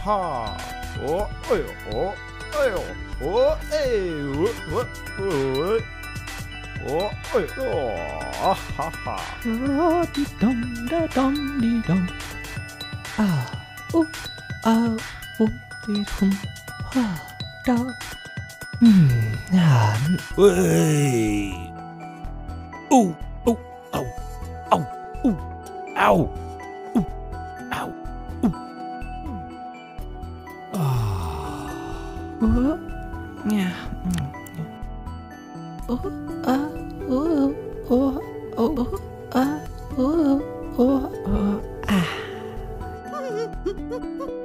哈，哦，哎呦，哦，哎呦，哦，哎，哦，哎呦，啊哈哈， 滴咚哒咚滴咚，啊呜啊呜滴咚，哈哒， 喂，哦哦哦哦哦哦哦哦啊， 呀，啊啊啊。